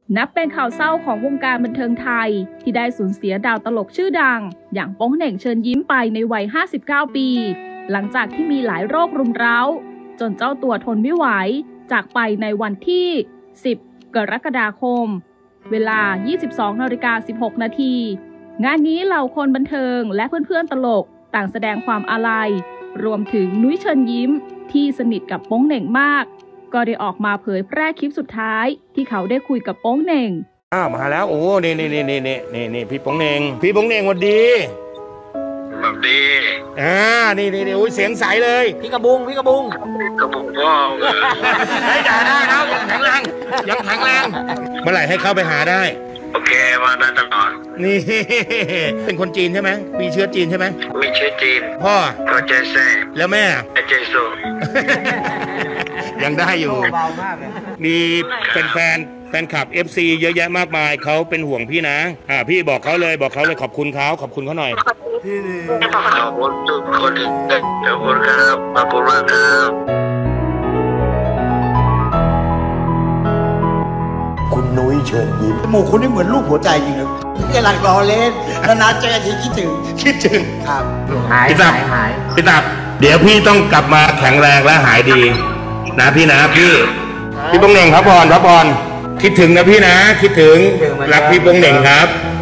นับเป็นข่าวเศร้าของวงการบันเทิงไทยที่ได้สูญเสียดาวตลกชื่อดังอย่างโป๊งเหน่งเชิญยิ้มไปในวัย 59 ปี หลังจากที่มีหลายโรครุมเร้าจนเจ้าตัวทนไม่ไหวจากไปในวันที่ 10 กรกฎาคม เวลา 22:16 นาที งานนี้เหล่าคนบันเทิงและเพื่อนๆตลกต่างแสดงความอาลัยรวมถึงนุ้ยเชิญยิ้มที่สนิทกับโป๊งเหน่งมากก็ได้ออกมาเผยแพร่คลิปสุดท้ายที่เขาได้คุยกับโป๊งเหน่งมาแล้วโอ้นี่พี่โป๊งเหน่งสวัสดีสวัสดีนี่โอ้ยเสียงใสเลยพี่กระบุงพ่อให้ด่าได้แล้วยังแข็งแรงเมื่อไหร่ให้เข้าไปหาได้โอเคมาได้ตลอดนี่เป็นคนจีนใช่ไหมมีเชื้อจีนใช่ไหมมีเชื้อจีนพ่อก็เจเซ่แล้วแม่เจโซยังได้อยู่มีแฟนคลับ FC เยอะแยะมากมายเขาเป็นห่วงพี่นะพี่บอกเขาเลยขอบคุณเขาหน่อยขอบคุณทุกคนขอบคุณครับขอบคุณมากครับคุณนุ้ยเชิญยิ้มหมู่คุณนี่เหมือนลูกหัวใจจริงเลยกำลังรอเล่นนานๆเจอทีคิดถึงครับพี่ตับเดี๋ยวพี่ต้องกลับมาแข็งแรงและหายดีนะพี่โป๊งเหน่งพักผ่อนคิดถึงนะพี่นะคิดถึงรักพี่โป๊งเหน่งครับ